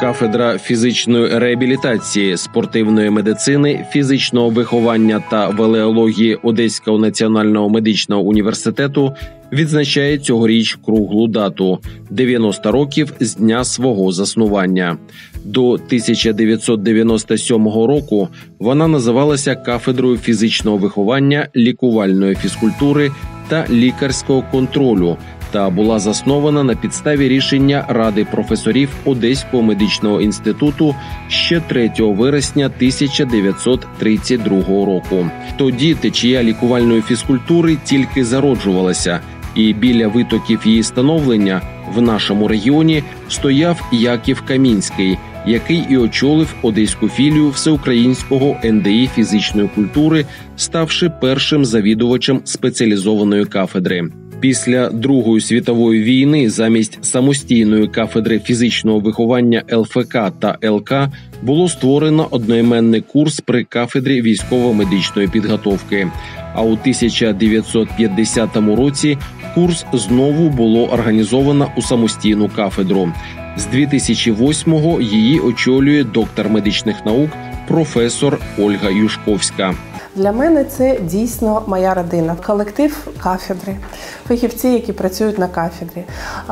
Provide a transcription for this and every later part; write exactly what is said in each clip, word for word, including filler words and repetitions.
Кафедра фізичної реабілітації, спортивної медицини, фізичного виховання та велеології Одеського національного медичного університету відзначає цьогоріч круглу дату – дев'яносто років з дня свого заснування. До тисяча дев'ятсот дев'яносто сьомого року вона називалася Кафедрою фізичного виховання, лікувальної фізкультури та лікарського контролю та була заснована на підставі рішення Ради професорів Одеського медичного інституту ще третього вересня тисяча дев'ятсот тридцять другого року. Тоді течія лікувальної фізкультури тільки зароджувалася, і біля витоків її становлення в нашому регіоні стояв Яків Камінський, який і очолив одеську філію Всеукраїнського ен де і фізичної культури, ставши першим завідувачем спеціалізованої кафедри. Після Другої світової війни замість самостійної кафедри фізичного виховання ел еф ка та ел ка було створено одноіменний курс при кафедрі військово-медичної підготовки. А у тисяча дев'ятсот п'ятдесятому році курс знову було організовано у самостійну кафедру. З дві тисячі восьмого її очолює доктор медичних наук професор Ольга Юшковська. Для мене це дійсно моя родина. Колектив кафедри, фахівці, які працюють на кафедрі,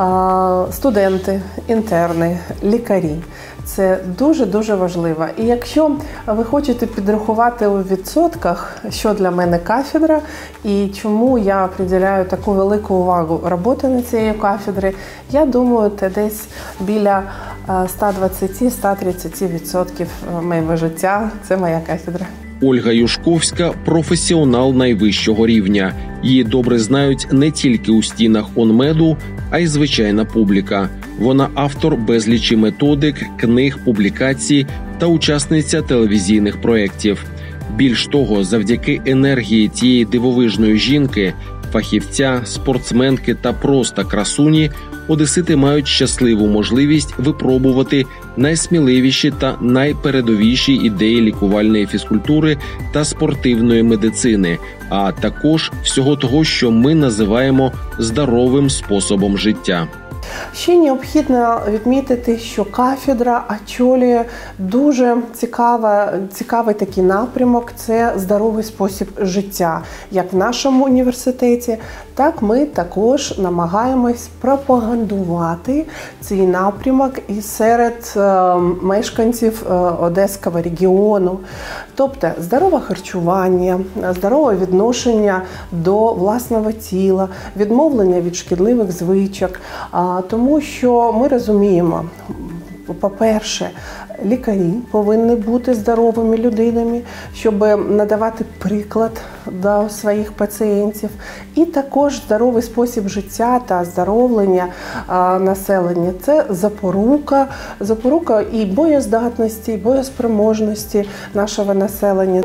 студенти, інтерни, лікарі. Це дуже-дуже важливо. І якщо ви хочете підрахувати у відсотках, що для мене кафедра і чому я приділяю таку велику увагу роботи на цієї кафедри, я думаю, це десь біля сто двадцять - сто тридцять відсотків моєго життя – це моя кафедра. Ольга Юшковська – професіонал найвищого рівня. Її добре знають не тільки у стінах ОНМЕДу, а й звичайна публіка. Вона автор безлічі методик, книг, публікацій та учасниця телевізійних проєктів. Більш того, завдяки енергії тієї дивовижної жінки, фахівця, спортсменки та просто красуні, одесити мають щасливу можливість випробувати найсміливіші та найпередовіші ідеї лікувальної фізкультури та спортивної медицини, а також всього того, що ми називаємо здоровим способом життя. Ще необхідно відмітити, що кафедра очолює дуже цікава, цікавий такий напрямок – це здоровий спосіб життя. Як в нашому університеті, так ми також намагаємось пропагандувати цей напрямок і серед е, мешканців е, Одеського регіону. Тобто здорове харчування, здорове відношення до власного тіла, відмовлення від шкідливих звичок. Тому що ми розуміємо, по-перше, лікарі повинні бути здоровими людинами, щоб надавати приклад до своїх пацієнтів. І також здоровий спосіб життя та оздоровлення населення – це запорука, запорука і боєздатності, і боєспроможності нашого населення.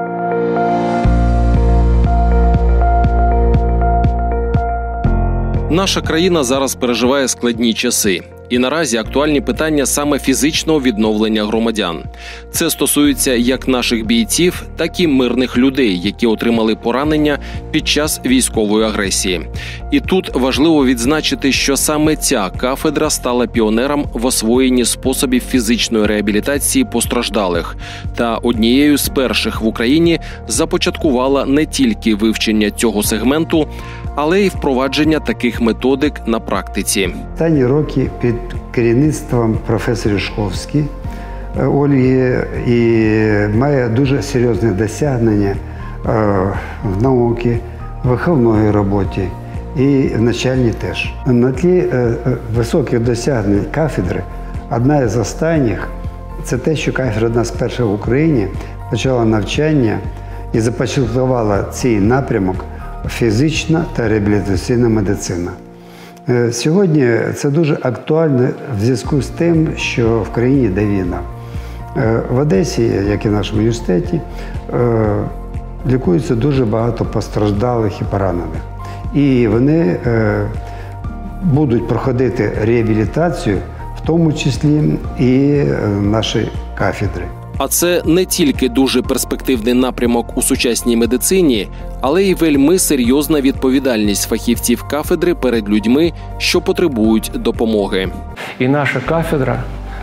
Наша країна зараз переживає складні часи. І наразі актуальні питання саме фізичного відновлення громадян. Це стосується як наших бійців, так і мирних людей, які отримали поранення під час військової агресії. І тут важливо відзначити, що саме ця кафедра стала піонером в освоєнні способів фізичної реабілітації постраждалих та однією з перших в Україні започаткувала не тільки вивчення цього сегменту, але й впровадження таких методик на практиці. Останні роки під керівництвом професора Юшковської Ольги і має дуже серйозне досягнення в науці, в виховній роботі і в навчанні теж. На тлі високих досягнень кафедри одна із останніх – це те, що кафедра одна з перших в Україні почала навчання і започаткувала цей напрямок фізична та реабілітаційна медицина. Сьогодні це дуже актуально в зв'язку з тим, що в країні йде війна. В Одесі, як і в нашому університеті, лікується дуже багато постраждалих і поранених. І вони будуть проходити реабілітацію, в тому числі і наші кафедри. А це не тільки дуже перспективний напрямок у сучасній медицині, але й вельми серйозна відповідальність фахівців кафедри перед людьми, що потребують допомоги. І наша кафедра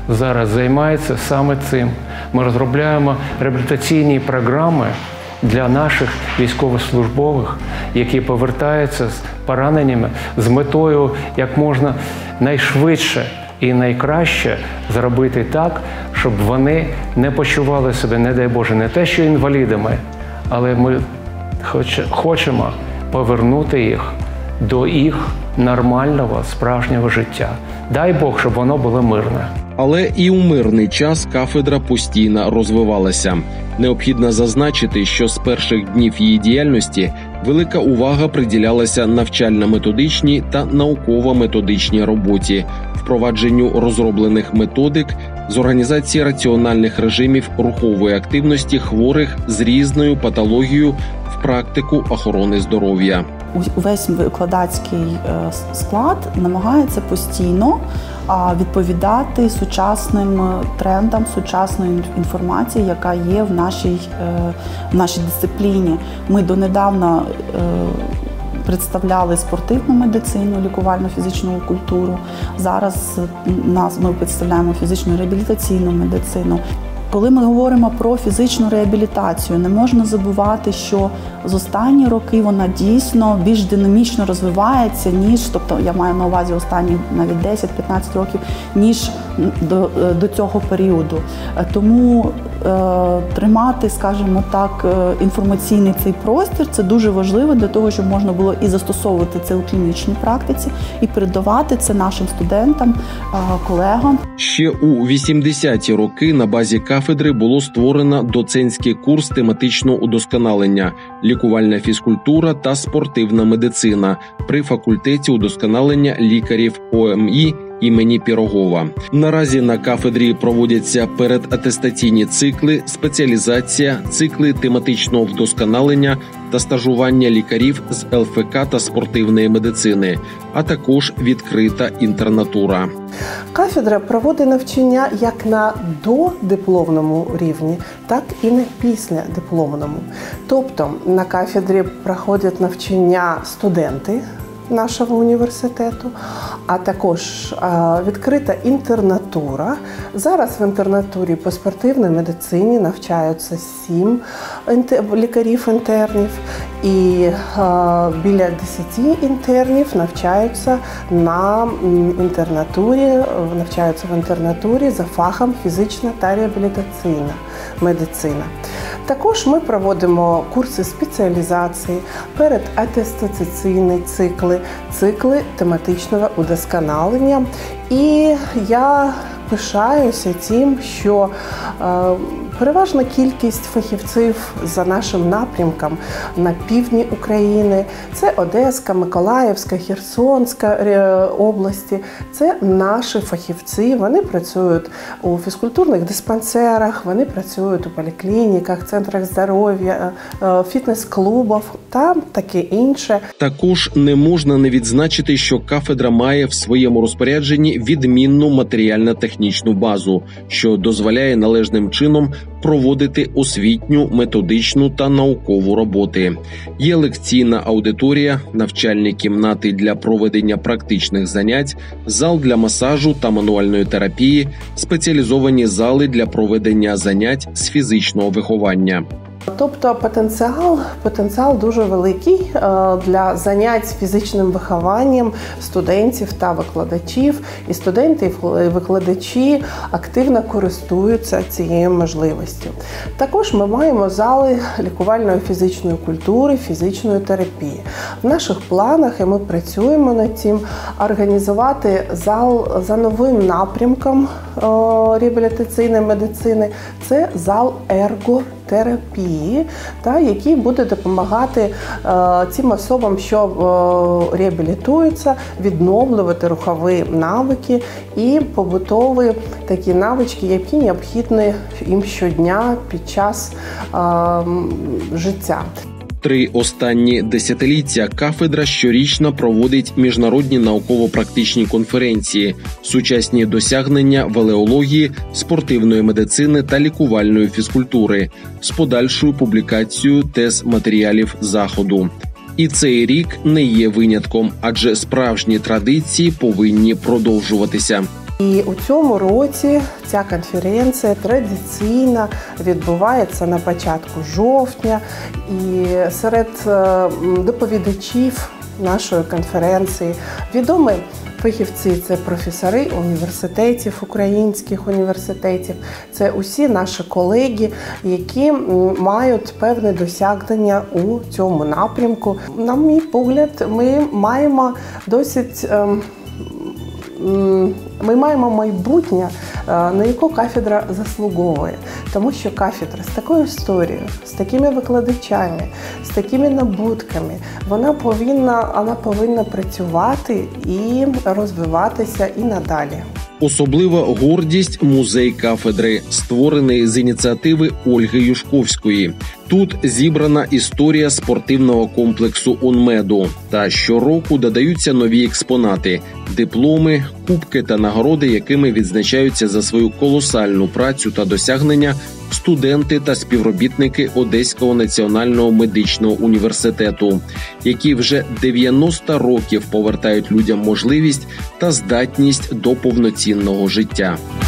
зараз займається саме цим. Ми розробляємо реабілітаційні програми для наших військовослужбових, які повертаються з пораненнями, з метою як можна найшвидше і найкраще зробити так, щоб вони не почували себе, не дай Боже, не те, що інвалідами, але ми хочемо повернути їх до їх нормального, справжнього життя. Дай Бог, щоб воно було мирне. Але і у мирний час кафедра постійно розвивалася. Необхідно зазначити, що з перших днів її діяльності велика увага приділялася навчально-методичній та науково-методичній роботі, впровадженню розроблених методик з організації раціональних режимів рухової активності хворих з різною патологією в практику охорони здоров'я. Увесь викладацький склад намагається постійно відповідати сучасним трендам, сучасної інформації, яка є в нашій, в нашій дисципліні. Ми донедавна представляли спортивну медицину, лікувальну фізичну культуру. Зараз нас, ми представляємо фізичну реабілітаційну медицину. Коли ми говоримо про фізичну реабілітацію, не можна забувати, що з останні роки вона дійсно більш динамічно розвивається, ніж, тобто я маю на увазі останні навіть десять-п'ятнадцять років, ніж до, до цього періоду. Тому е, тримати, скажімо так, інформаційний цей простір – це дуже важливо для того, щоб можна було і застосовувати це у клінічній практиці, і передавати це нашим студентам, е, колегам. Ще у вісімдесяті роки на базі кафедри було створено доцентський курс тематичного удосконалення, лікувальна фізкультура та спортивна медицина при факультеті удосконалення лікарів О М І імені Пірогова. Наразі на кафедрі проводяться передатестаційні цикли, спеціалізація, цикли тематичного вдосконалення та стажування лікарів з Л Ф К та спортивної медицини, а також відкрита інтернатура. Кафедра проводить навчання як на додипломному рівні, так і на післядипломному. Тобто на кафедрі проходять навчання студенти нашого університету, а також а, відкрита інтернатура. Зараз в інтернатурі по спортивній медицині навчаються сім лікарів-інтернів, і а, біля десяти інтернів навчаються на інтернатурі, навчаються в інтернатурі за фахом фізична та реабілітаційна медицина. Також ми проводимо курси спеціалізації, передатестаційні цикли, цикли тематичного удосконалення. І я пишаюся тим, що е, переважна кількість фахівців за нашим напрямком на півдні України – це Одеська, Миколаївська, Херсонська області. Це наші фахівці, вони працюють у фізкультурних диспансерах, вони працюють у поліклініках, центрах здоров'я, фітнес-клубах та таке інше. Також не можна не відзначити, що кафедра має в своєму розпорядженні відмінну матеріально-технічну базу, що дозволяє належним чином проводити освітню, методичну та наукову роботи. Є лекційна аудиторія, навчальні кімнати для проведення практичних занять, зал для масажу та мануальної терапії, спеціалізовані зали для проведення занять з фізичного виховання. Тобто потенціал, потенціал дуже великий для занять з фізичним вихованням студентів та викладачів. І студенти і викладачі активно користуються цією можливістю. Також ми маємо зали лікувальної фізичної культури, фізичної терапії. В наших планах, і ми працюємо над цим, організувати зал за новим напрямком реабілітаційної медицини. Це зал ерготерапії, та, який буде допомагати е, цим особам, що е, реабілітуються, відновлювати рухові навики і побутові такі навички, які необхідні їм щодня під час е, життя. Три останні десятиліття кафедра щорічно проводить міжнародні науково-практичні конференції, сучасні досягнення велеології, спортивної медицини та лікувальної фізкультури з подальшою публікацією тез-матеріалів заходу. І цей рік не є винятком, адже справжні традиції повинні продовжуватися. І у цьому році ця конференція традиційно відбувається на початку жовтня. І серед доповідачів нашої конференції відомі фахівці – це професори університетів, українських університетів, це усі наші колеги, які мають певне досягнення у цьому напрямку. На мій погляд, ми маємо досить Ми маємо майбутнє, на яке кафедра заслуговує. Тому що кафедра з такою історією, з такими викладачами, з такими набутками, вона повинна, вона повинна працювати і розвиватися і надалі. Особлива гордість – музей кафедри, створений з ініціативи Ольги Юшковської. Тут зібрана історія спортивного комплексу «УНМЕДу». Та щороку додаються нові експонати – дипломи, кубки та нагороди, якими відзначаються за свою колосальну працю та досягнення студенти та співробітники Одеського національного медичного університету, які вже дев'яносто років повертають людям можливість та здатність до повноцінного життя.